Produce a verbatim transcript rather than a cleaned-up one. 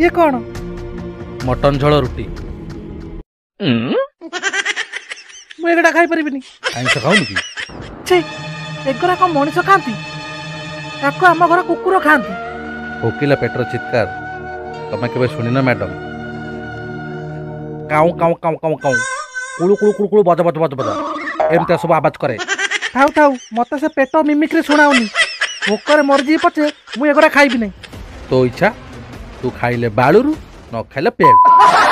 ये कौन? मटन झोल रुटी। मुझे एगुड़ा खाई परिबिनी। आइंस खाऊनु कि? छी एगुड़ा कौन मनीष खाती? ताको आम घर कुकुर खाती। भोकिला पेटर चित्कार तमें केबे सुनिना मैडम? काऊ काऊ काऊ काऊ काऊ कुळु कुळु कुळु कुळु बज बज बज बज एमता सब आवाज करे। थाउ थाउ मत से पेट मिमिक्री सुनाउनी। भोकर मरजी पछे मु एगुड़ा खाइबी नहीं। तो इच्छा तू खाइले बालुरु न खाइले पेड़।